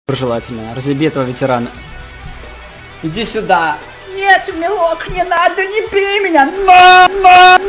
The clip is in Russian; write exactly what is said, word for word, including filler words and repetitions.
Желательно. Разъеби этого ветерана. Иди сюда. Нет, милок, не надо, не бей меня. Но, но.